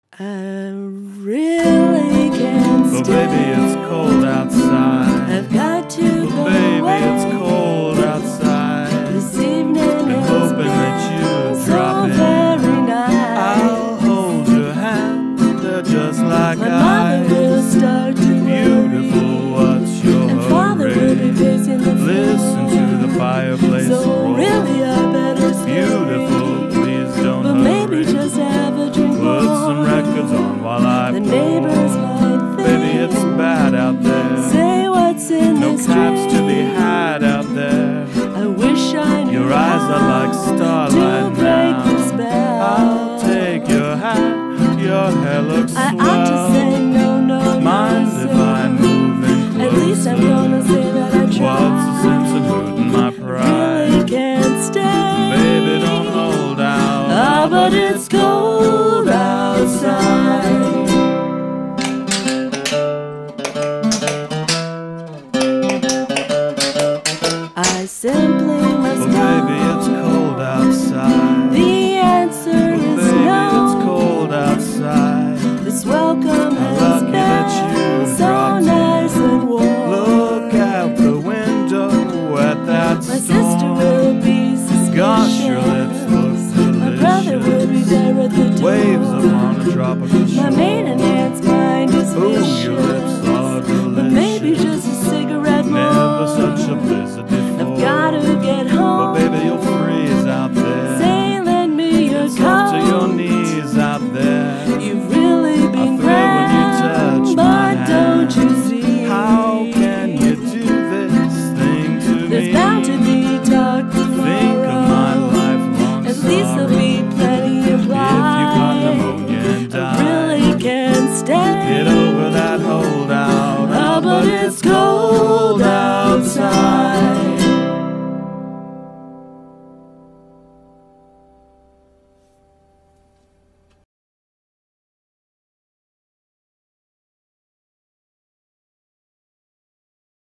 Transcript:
I really can't stay. But baby, it's cold outside. I've got to go Baby, away. it's cold outside. This evening Been has hoping been that you'd so drop in. very nice. I'll hold your hand, they're just like My mother will start to Beautiful, what's your and father will be pacing the floor. Listen to the fireplace So roar. really I better stay. Beautiful, please don't But maybe hurry. just have a drink Put more. some records on while I The pour. neighbors might think. Baby, it's bad out there. Say what's in No this caps to be drink. had out there. I wish I knew Your eyes are like how starlight to break now. the spell. I'll take your hat, your hair looks I swell. ought to say no, no, Mind no, if so I move in closer? at least I'm gonna say that I tried. What's the sense of hurting my pride? Really can't stay. Baby, don't hold out. Ah, but it's cold outside. I simply must Well, go. baby, it's cold outside. The answer Well, is baby, no. it's cold outside. This welcome has lucky that been you so dropped nice in. and warm. Look out the window at that My storm. sister will be suspicious. Gosh, your lips look My brother will be delicious. there at the door. Waves upon a tropical shore. My maiden aunt's mind is Ooh, vicious. your lips are delicious. But maybe just a cigarette more. Never such a blizzard before. I've gotta get home. But baby, you'll freeze out there. Say, lend me your It's coat. up to your knees out there. You've really been thrill when you touch but my hand. don't you see? How can you do this thing to There's me? bound to be talk tomorrow. Think of my lifelong At least there'll be plenty of If you got pride. pneumonia and I die, really can't stay. get over that hole